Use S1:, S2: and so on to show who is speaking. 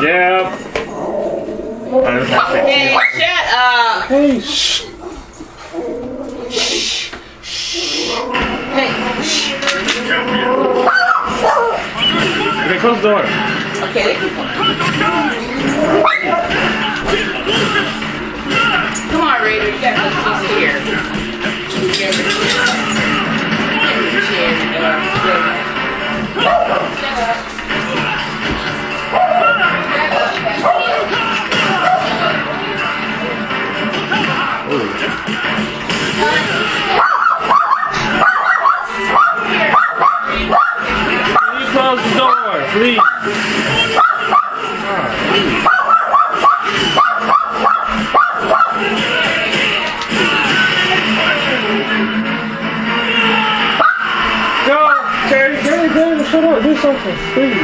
S1: Yep.
S2: Hey, shut up.
S1: Hey, shh.
S2: Hey.
S1: Okay, close the door.
S2: Okay. Come on, Raider. You got this here. Get the chair.
S1: Can you close the door, please? Go! Terry, shut up, do something, please.